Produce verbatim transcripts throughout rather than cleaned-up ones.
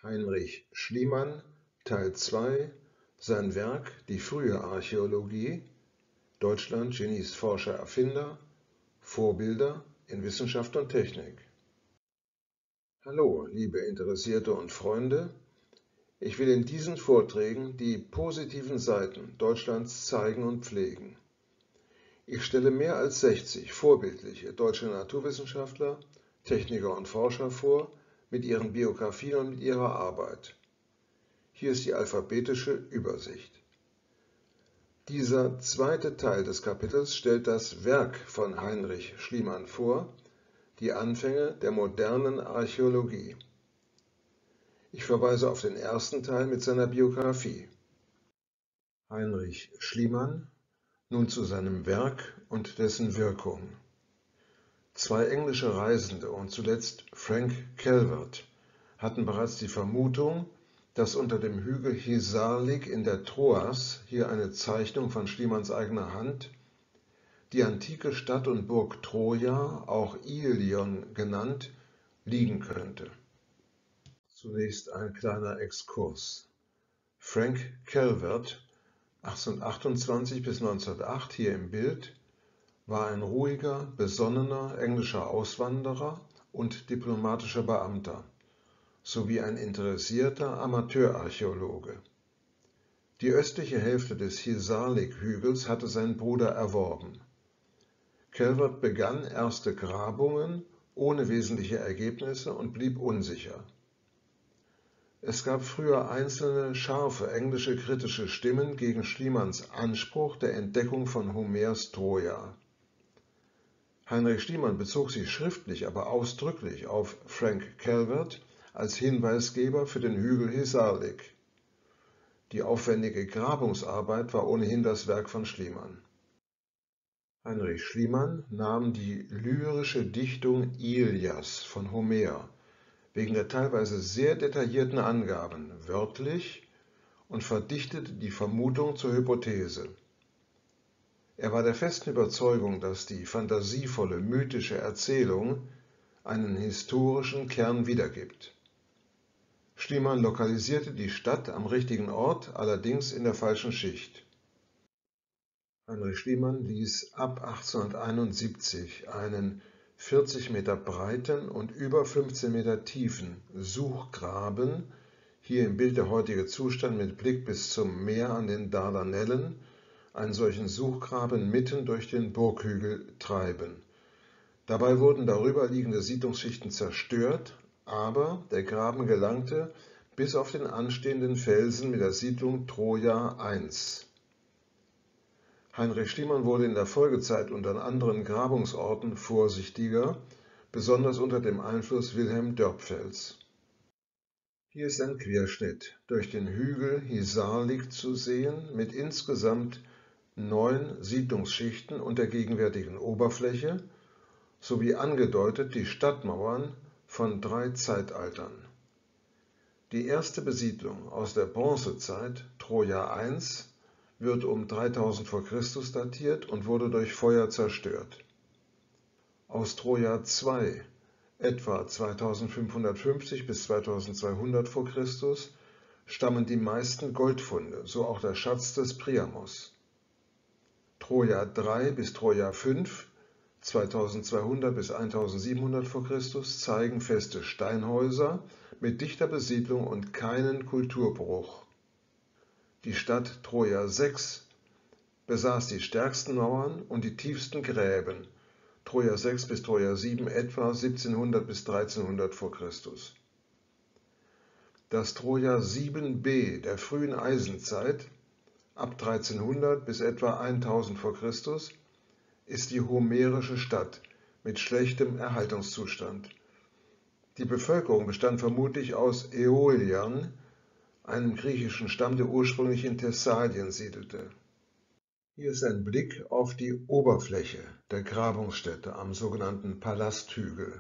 Heinrich Schliemann, Teil zwei, sein Werk Die frühe Archäologie, Deutschland, Genies, Forscher, Erfinder, Vorbilder in Wissenschaft und Technik. Hallo, liebe Interessierte und Freunde. Ich will in diesen Vorträgen die positiven Seiten Deutschlands zeigen und pflegen. Ich stelle mehr als sechzig vorbildliche deutsche Naturwissenschaftler, Techniker und Forscher vor, mit ihren Biografien und mit ihrer Arbeit. Hier ist die alphabetische Übersicht. Dieser zweite Teil des Kapitels stellt das Werk von Heinrich Schliemann vor, die Anfänge der modernen Archäologie. Ich verweise auf den ersten Teil mit seiner Biografie. Heinrich Schliemann, nun zu seinem Werk und dessen Wirkung. Zwei englische Reisende und zuletzt Frank Calvert hatten bereits die Vermutung, dass unter dem Hügel Hisarlik in der Troas, hier eine Zeichnung von Schliemanns eigener Hand, die antike Stadt und Burg Troja, auch Ilion genannt, liegen könnte. Zunächst ein kleiner Exkurs. Frank Calvert, achtzehnhundertachtundzwanzig bis neunzehnhundertacht, hier im Bild, war ein ruhiger, besonnener englischer Auswanderer und diplomatischer Beamter, sowie ein interessierter Amateurarchäologe. Die östliche Hälfte des Hisarlik-Hügels hatte sein Bruder erworben. Calvert begann erste Grabungen ohne wesentliche Ergebnisse und blieb unsicher. Es gab früher einzelne, scharfe englische kritische Stimmen gegen Schliemanns Anspruch der Entdeckung von Homers Troja. Heinrich Schliemann bezog sich schriftlich, aber ausdrücklich auf Frank Calvert als Hinweisgeber für den Hügel Hisarlik. Die aufwendige Grabungsarbeit war ohnehin das Werk von Schliemann. Heinrich Schliemann nahm die lyrische Dichtung Ilias von Homer wegen der teilweise sehr detaillierten Angaben wörtlich und verdichtete die Vermutung zur Hypothese. Er war der festen Überzeugung, dass die fantasievolle, mythische Erzählung einen historischen Kern wiedergibt. Schliemann lokalisierte die Stadt am richtigen Ort, allerdings in der falschen Schicht. Heinrich Schliemann ließ ab achtzehnhunderteinundsiebzig einen vierzig Meter breiten und über fünfzehn Meter tiefen Suchgraben, hier im Bild der heutige Zustand mit Blick bis zum Meer an den Dardanellen, einen solchen Suchgraben mitten durch den Burghügel treiben. Dabei wurden darüber liegende Siedlungsschichten zerstört, aber der Graben gelangte bis auf den anstehenden Felsen mit der Siedlung Troja eins. Heinrich Schliemann wurde in der Folgezeit und an anderen Grabungsorten vorsichtiger, besonders unter dem Einfluss Wilhelm Dörpfels. Hier ist ein Querschnitt durch den Hügel Hisarlik zu sehen, mit insgesamt neun Siedlungsschichten und der gegenwärtigen Oberfläche, sowie angedeutet die Stadtmauern von drei Zeitaltern. Die erste Besiedlung aus der Bronzezeit, Troja eins, wird um dreitausend vor Christus datiert und wurde durch Feuer zerstört. Aus Troja zwei, etwa zweitausendfünfhundertfünfzig bis zweitausendzweihundert vor Christus, stammen die meisten Goldfunde, so auch der Schatz des Priamos. Troja drei bis Troja fünf, zweitausendzweihundert bis eintausendsiebenhundert vor Christus, zeigen feste Steinhäuser mit dichter Besiedlung und keinen Kulturbruch. Die Stadt Troja sechs besaß die stärksten Mauern und die tiefsten Gräben, Troja sechs bis Troja sieben etwa siebzehnhundert bis dreizehnhundert vor Christus. Das Troja sieben b der frühen Eisenzeit, ab dreizehnhundert bis etwa eintausend vor Christus, ist die homerische Stadt mit schlechtem Erhaltungszustand. Die Bevölkerung bestand vermutlich aus Äoliern, einem griechischen Stamm, der ursprünglich in Thessalien siedelte. Hier ist ein Blick auf die Oberfläche der Grabungsstätte am sogenannten Palasthügel.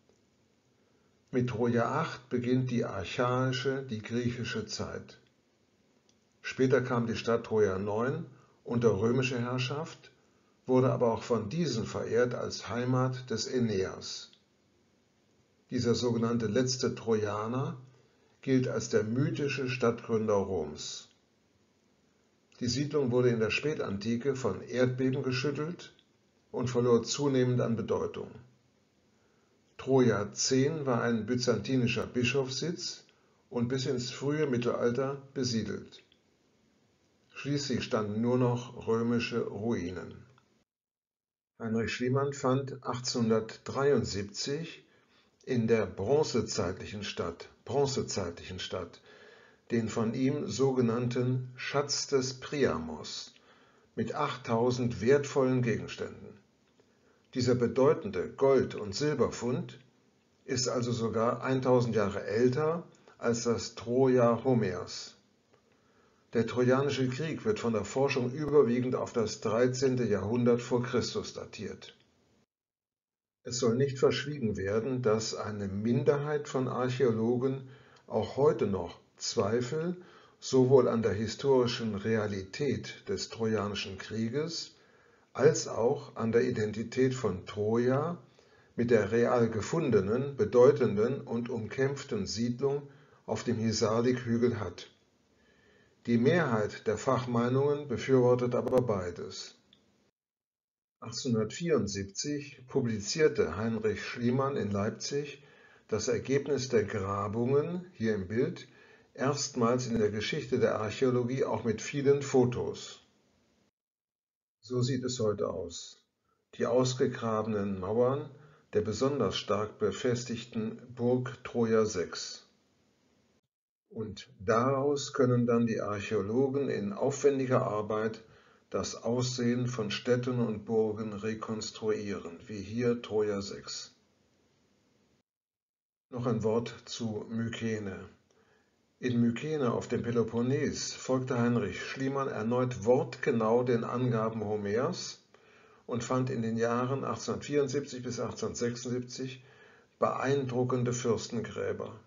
Mit Troja acht beginnt die archaische, die griechische Zeit. Später kam die Stadt Troja neun unter römische Herrschaft, wurde aber auch von diesen verehrt als Heimat des Aeneas. Dieser sogenannte letzte Trojaner gilt als der mythische Stadtgründer Roms. Die Siedlung wurde in der Spätantike von Erdbeben geschüttelt und verlor zunehmend an Bedeutung. Troja zehn war ein byzantinischer Bischofssitz und bis ins frühe Mittelalter besiedelt. Schließlich standen nur noch römische Ruinen. Heinrich Schliemann fand achtzehnhundertdreiundsiebzig in der bronzezeitlichen Stadt, bronzezeitlichen Stadt den von ihm sogenannten Schatz des Priamos mit achttausend wertvollen Gegenständen. Dieser bedeutende Gold- und Silberfund ist also sogar tausend Jahre älter als das Troja Homers. Der Trojanische Krieg wird von der Forschung überwiegend auf das dreizehnte Jahrhundert vor Christus datiert. Es soll nicht verschwiegen werden, dass eine Minderheit von Archäologen auch heute noch Zweifel sowohl an der historischen Realität des Trojanischen Krieges als auch an der Identität von Troja mit der real gefundenen, bedeutenden und umkämpften Siedlung auf dem Hisarlik-Hügel hat. Die Mehrheit der Fachmeinungen befürwortet aber beides. achtzehnhundertvierundsiebzig publizierte Heinrich Schliemann in Leipzig das Ergebnis der Grabungen, hier im Bild, erstmals in der Geschichte der Archäologie auch mit vielen Fotos. So sieht es heute aus. Die ausgegrabenen Mauern der besonders stark befestigten Burg Troja sechs. Und daraus können dann die Archäologen in aufwendiger Arbeit das Aussehen von Städten und Burgen rekonstruieren, wie hier Troja sechs. Noch ein Wort zu Mykene. In Mykene auf dem Peloponnes folgte Heinrich Schliemann erneut wortgenau den Angaben Homers und fand in den Jahren achtzehnhundertvierundsiebzig bis achtzehnhundertsechsundsiebzig beeindruckende Fürstengräber.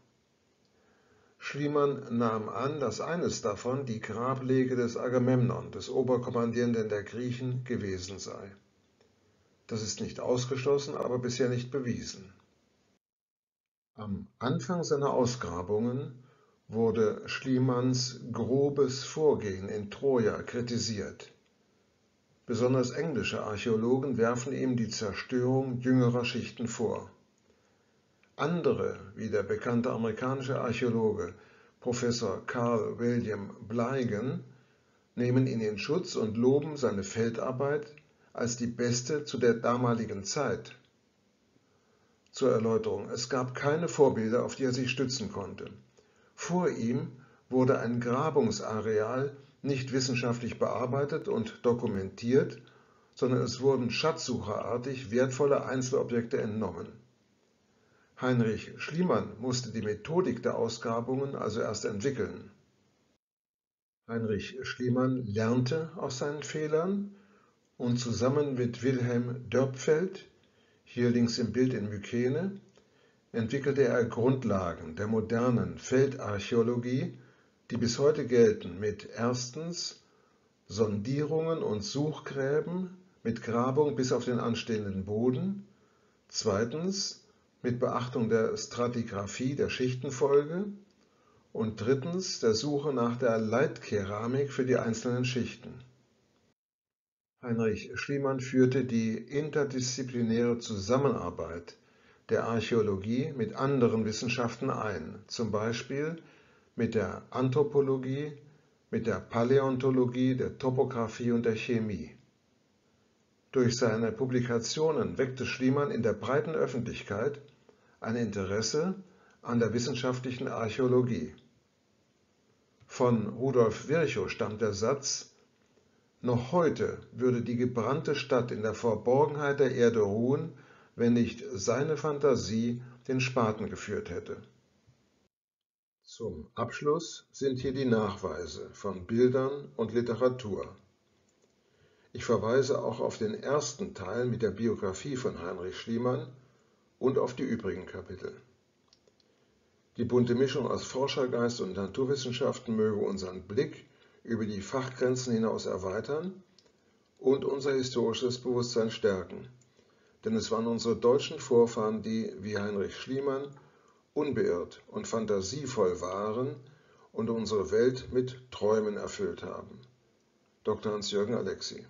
Schliemann nahm an, dass eines davon die Grablege des Agamemnon, des Oberkommandierenden der Griechen, gewesen sei. Das ist nicht ausgeschlossen, aber bisher nicht bewiesen. Am Anfang seiner Ausgrabungen wurde Schliemanns grobes Vorgehen in Troja kritisiert. Besonders englische Archäologen werfen ihm die Zerstörung jüngerer Schichten vor. Andere, wie der bekannte amerikanische Archäologe Professor Carl William Blaigen, nehmen ihn in Schutz und loben seine Feldarbeit als die beste zu der damaligen Zeit. Zur Erläuterung: Es gab keine Vorbilder, auf die er sich stützen konnte. Vor ihm wurde ein Grabungsareal nicht wissenschaftlich bearbeitet und dokumentiert, sondern es wurden schatzsucherartig wertvolle Einzelobjekte entnommen. Heinrich Schliemann musste die Methodik der Ausgrabungen also erst entwickeln. Heinrich Schliemann lernte aus seinen Fehlern und zusammen mit Wilhelm Dörpfeld, hier links im Bild in Mykene, entwickelte er Grundlagen der modernen Feldarchäologie, die bis heute gelten, mit erstens Sondierungen und Suchgräben mit Grabung bis auf den anstehenden Boden, zweitens mit Beachtung der Stratigraphie, der Schichtenfolge und drittens der Suche nach der Leitkeramik für die einzelnen Schichten. Heinrich Schliemann führte die interdisziplinäre Zusammenarbeit der Archäologie mit anderen Wissenschaften ein, zum Beispiel mit der Anthropologie, mit der Paläontologie, der Topographie und der Chemie. Durch seine Publikationen weckte Schliemann in der breiten Öffentlichkeit ein Interesse an der wissenschaftlichen Archäologie. Von Rudolf Virchow stammt der Satz: Noch heute würde die gebrannte Stadt in der Verborgenheit der Erde ruhen, wenn nicht seine Fantasie den Spaten geführt hätte. Zum Abschluss sind hier die Nachweise von Bildern und Literatur. Ich verweise auch auf den ersten Teil mit der Biografie von Heinrich Schliemann und auf die übrigen Kapitel. Die bunte Mischung aus Forschergeist und Naturwissenschaften möge unseren Blick über die Fachgrenzen hinaus erweitern und unser historisches Bewusstsein stärken. Denn es waren unsere deutschen Vorfahren, die, wie Heinrich Schliemann, unbeirrt und fantasievoll waren und unsere Welt mit Träumen erfüllt haben. Doktor Hans-Jürgen Alexi.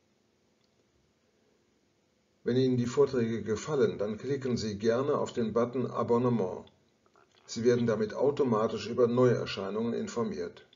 Wenn Ihnen die Vorträge gefallen, dann klicken Sie gerne auf den Button Abonnement. Sie werden damit automatisch über Neuerscheinungen informiert.